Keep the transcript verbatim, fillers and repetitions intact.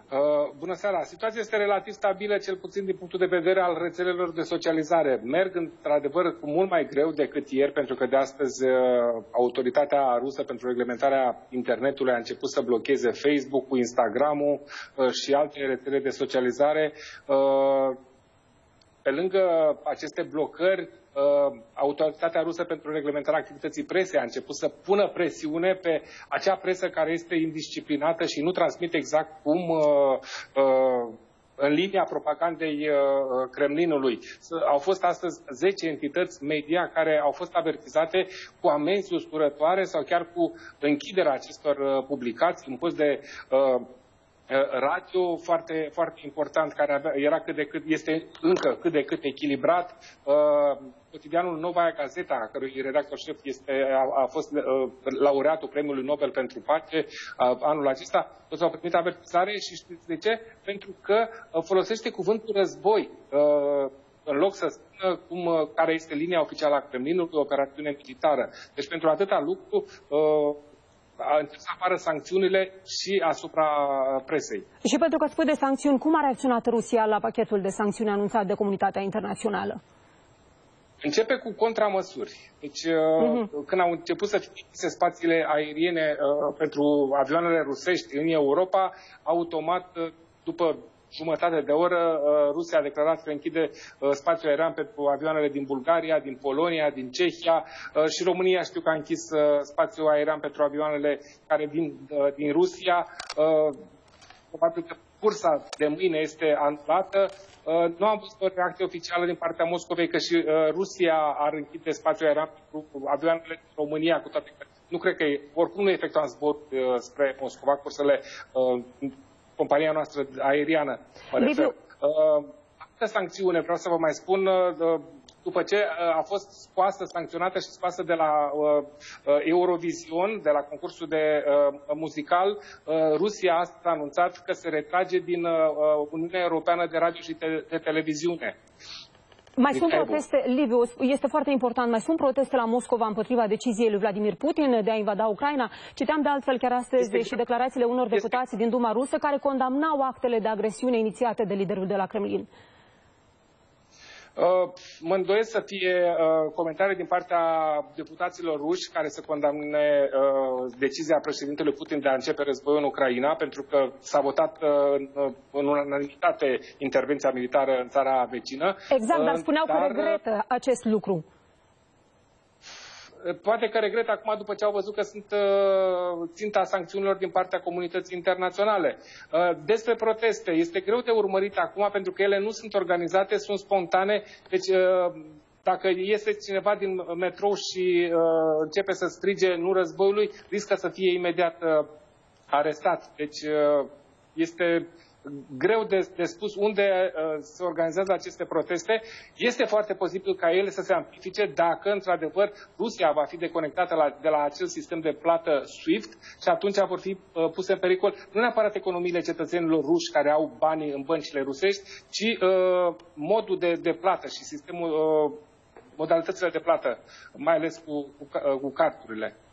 Bună seara! Situația este relativ stabilă, cel puțin din punctul de vedere al rețelelor de socializare. Merg într-adevăr cu mult mai greu decât ieri, pentru că de astăzi autoritatea rusă pentru reglementarea internetului a început să blocheze Facebook-ul, Instagram-ul și alte rețele de socializare. Pe lângă aceste blocări, autoritatea rusă pentru reglementarea activității presei a început să pună presiune pe acea presă care este indisciplinată și nu transmite exact cum în linia propagandei Kremlinului. Au fost astăzi zece entități media care au fost avertizate cu amenzi usturătoare sau chiar cu închiderea acestor publicații, un post de radio foarte, foarte important, care avea, era cât de cât, este încă cât de cât echilibrat. Uh, cotidianul Novaia Gazeta, a cărui redactor șef este, a, a fost uh, laureatul Premiului Nobel pentru Pace uh, anul acesta, toți au primit avertizare și știți de ce? Pentru că uh, folosește cuvântul război. Uh, în loc să spună cum, uh, care este linia oficială a Kremlinului, operațiune militară. Deci pentru atâta lucru uh, a început să apară sancțiunile și asupra presei. Și pentru că spui de sancțiuni, cum a reacționat Rusia la pachetul de sancțiuni anunțat de comunitatea internațională? Începe cu contramăsuri. Deci, uh-huh. când au început să fie închise spațiile aeriene uh, pentru avioanele rusești în Europa, automat, după jumătate de oră, Rusia a declarat că închide spațiul aerian pentru avioanele din Bulgaria, din Polonia, din Cehia și România știu că a închis spațiul aerian pentru avioanele care din, din Rusia. Probabil că cursa de mâine este anulată. Nu am văzut o reacție oficială din partea Moscovei că și Rusia ar închide spațiul aerian pentru avioanele din România, cu toate că nu cred că e, oricum nu efectuam zbor spre Moscova, cursele compania noastră aeriană, mă refer. Altă sancțiune, vreau să vă mai spun, după ce a fost scoasă, sancționată și scoasă de la Eurovision, de la concursul de muzical, Rusia a anunțat că se retrage din Uniunea Europeană de Radio și de Televiziune. Mai sunt proteste, Liviu, este foarte important, mai sunt proteste la Moscova împotriva deciziei lui Vladimir Putin de a invada Ucraina. Citeam de altfel chiar astăzi este, și declarațiile unor deputați este... din Duma rusă care condamnau actele de agresiune inițiate de liderul de la Kremlin. Uh, mă îndoiesc să fie uh, comentarii din partea deputaților ruși care să condamne uh, decizia președintelui Putin de a începe războiul în Ucraina, pentru că s-a votat uh, în unanimitate intervenția militară în țara vecină. Exact, dar spuneau uh, dar, că regretă acest lucru. Poate că regret acum după ce au văzut că sunt uh, ținta sancțiunilor din partea comunității internaționale. Uh, despre proteste, este greu de urmărit acum pentru că ele nu sunt organizate, sunt spontane. Deci uh, dacă iese cineva din metrou și uh, începe să strige nu războiului, riscă să fie imediat uh, arestat. Deci uh, este greu de, de spus unde uh, se organizează aceste proteste. Este foarte posibil ca ele să se amplifice dacă, într-adevăr, Rusia va fi deconectată la, de la acel sistem de plată SWIFT și atunci vor fi uh, puse în pericol nu neapărat economiile cetățenilor ruși care au banii în băncile rusești, ci uh, modul de, de plată și sistemul, uh, modalitățile de plată, mai ales cu, cu, cu carturile.